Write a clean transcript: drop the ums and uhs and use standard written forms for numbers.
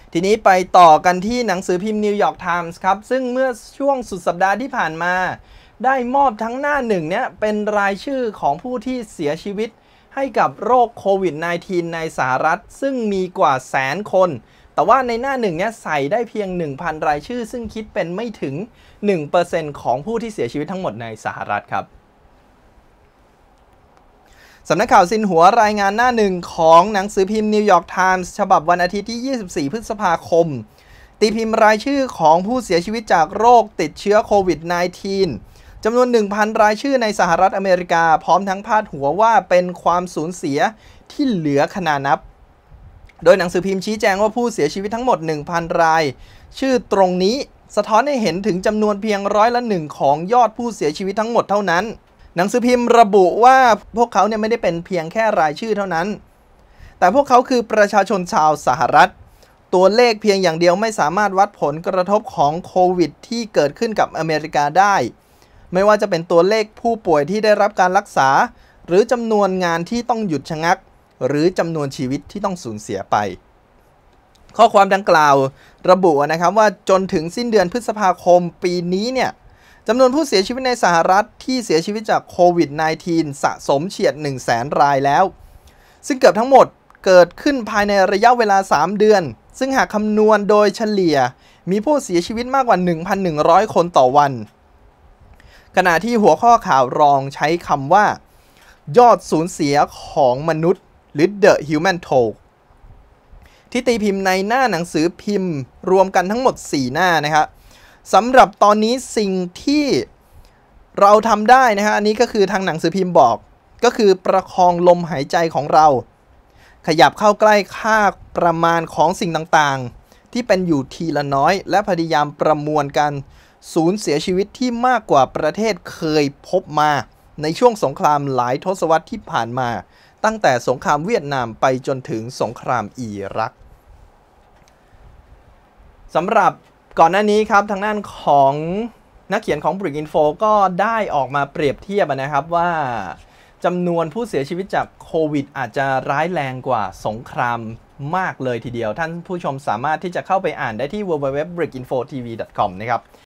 ทีนี้ไปต่อกันที่หนังสือพิมพ์นิวยอร์กไทมส์ครับซึ่งเมื่อช่วงสุดสัปดาห์ที่ผ่านมาได้มอบทั้งหน้าหนึ่งเนี่ยเป็นรายชื่อของผู้ที่เสียชีวิตให้กับโรคโควิด -19 ในสหรัฐซึ่งมีกว่าแสนคนแต่ว่าในหน้าหนึ่งเนี่ยใส่ได้เพียง 1,000 รายชื่อซึ่งคิดเป็นไม่ถึง 1% ของผู้ที่เสียชีวิตทั้งหมดในสหรัฐครับสำนักข่าวซินหัวรายงานหน้าหนึ่งของหนังสือพิมพ์นิวยอร์กไทมส์ฉบับวันอาทิตย์ที่ 24 พฤษภาคมตีพิมพ์รายชื่อของผู้เสียชีวิตจากโรคติดเชื้อโควิด -19 จำนวน 1,000 รายชื่อในสหรัฐอเมริกาพร้อมทั้งพาดหัวว่าเป็นความสูญเสียที่เหลือขนานับโดยหนังสือพิมพ์ชี้แจงว่าผู้เสียชีวิตทั้งหมด 1,000 รายชื่อตรงนี้สะท้อนให้เห็นถึงจำนวนเพียง1%ของยอดผู้เสียชีวิตทั้งหมดเท่านั้นหนังสือพิมพ์ระบุว่าพวกเขาเนี่ยไม่ได้เป็นเพียงแค่รายชื่อเท่านั้นแต่พวกเขาคือประชาชนชาวสหรัฐตัวเลขเพียงอย่างเดียวไม่สามารถวัดผลกระทบของโควิดที่เกิดขึ้นกับอเมริกาได้ไม่ว่าจะเป็นตัวเลขผู้ป่วยที่ได้รับการรักษาหรือจำนวนงานที่ต้องหยุดชะงักหรือจำนวนชีวิตที่ต้องสูญเสียไปข้อความดังกล่าวระบุนะครับว่าจนถึงสิ้นเดือนพฤษภาคมปีนี้เนี่ยจำนวนผู้เสียชีวิตในสหรัฐที่เสียชีวิตจากโควิด -19 สะสมเฉียด 100,000 รายแล้วซึ่งเกือบทั้งหมดเกิดขึ้นภายในระยะเวลา 3 เดือนซึ่งหากคำนวณโดยเฉลี่ยมีผู้เสียชีวิตมากกว่า 1,100 คนต่อวันขณะที่หัวข้อข่าวรองใช้คำว่ายอดสูญเสียของมนุษย์หรือ The Human Toll ที่ตีพิมพ์ในหน้าหนังสือพิมพ์รวมกันทั้งหมด 4 หน้านะครับสำหรับตอนนี้สิ่งที่เราทำได้นะฮะอันนี้ก็คือทางหนังสือพิมพ์บอกก็คือประคองลมหายใจของเราขยับเข้าใกล้ค่าประมาณของสิ่งต่างๆที่เป็นอยู่ทีละน้อยและพยายามประมวลกันสูญเสียชีวิตที่มากกว่าประเทศเคยพบมาในช่วงสงครามหลายทศวรรษที่ผ่านมาตั้งแต่สงครามเวียดนามไปจนถึงสงครามอิรักสำหรับก่อนหน้านี้ครับทางด้านของนักเขียนของ BRICINFO ก็ได้ออกมาเปรียบเทียบนะครับว่าจำนวนผู้เสียชีวิตจากโควิดอาจจะร้ายแรงกว่าสงครามมากเลยทีเดียวท่านผู้ชมสามารถที่จะเข้าไปอ่านได้ที่ www.bricinfotv.com นะครับ